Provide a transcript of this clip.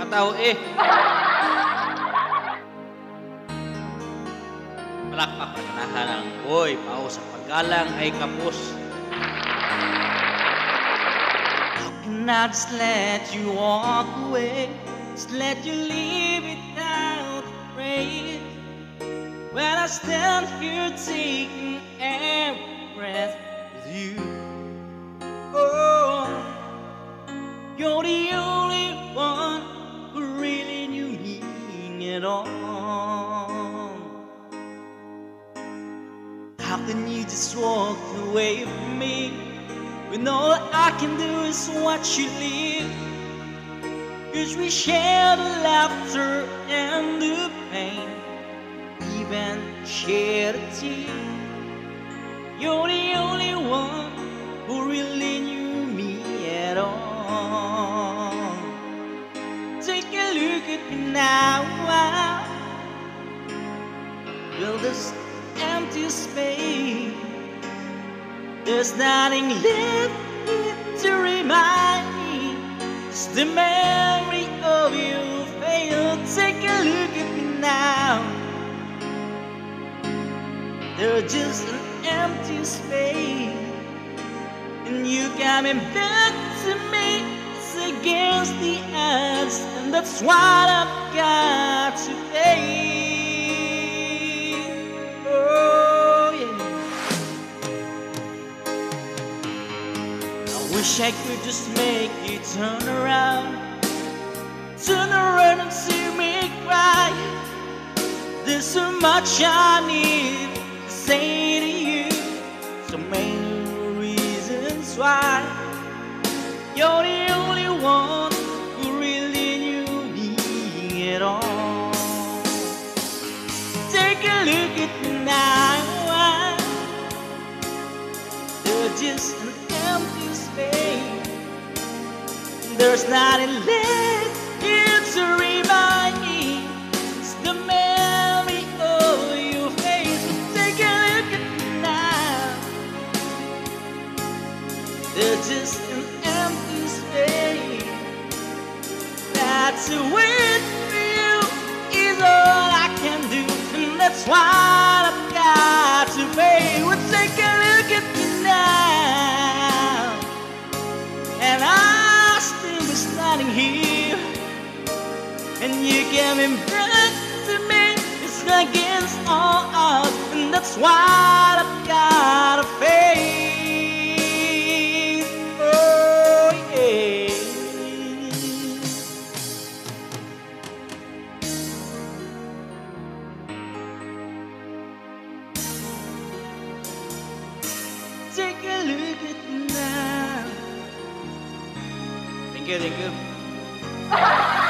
Nakatawa eh. Palakpak na ganahan ang boy, pao sa paggalang ay kapos. How can I just let you walk away? Just let you leave without praying. When I stand here taking every breath with you. Oh, you're the only one who really knew me at all. How can you just walk away from me when all I can do is watch you leave? 'Cause we share the laughter and the pain, even share the tear. You're the only one who really knew me at all. Take a look at me now. Will this empty space? There's nothing left here to remind me. It's the memory of your face. Take a look at me now. There's just an empty space, and you coming back to me. It's against the odds, and that's what I've got to face. Wish I could just make you turn around and see me cry. There's so much I need to say to you, so many reasons why. You're the only one who really knew me at all. Take a look at me now. There's just an empty space. There's nothing left here to remind me. It's the memory of your face. Take a look at me now. There's just an empty space. That's a wait for you is all I can do, and that's what I've got to pay. Well, take a look at me now, and I still be standing here, and you coming back to me. It's against all odds, and that's what I've got to face. Oh yeah. Take a look at me now. Thank you, thank you.